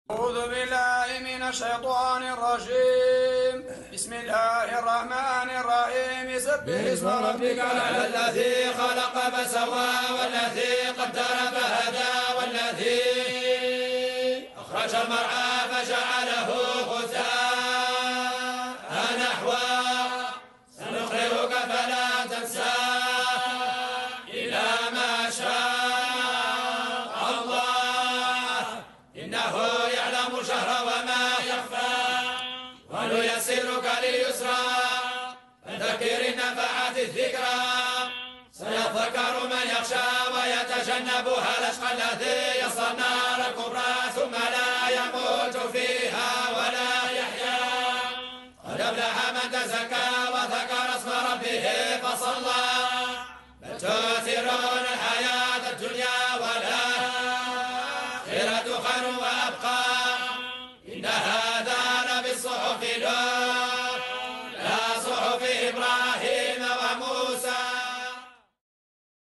أعوذ بالله من الشيطان الرجيم. بسم الله الرحمن الرحيم. سبح اسم ربك الأعلى الذي خلق فسوى والذي قدر فهدى والذي أخرج المرعى فجعله غثاء نحوا سنقرئك فلا تنسى إلا ما شاء الله إنه يعلم الجهر وما يخفى ونيسرك لليسرى فذكر إن نفعت الذكرى سيذكر من يخشى ويتجنبها الأشقى الذي يصلى النار الكبرى ثم لا يموت فيها ولا يحيا قد أفلح من تزكى وذكر اسم ربه فصلى بل تؤثرون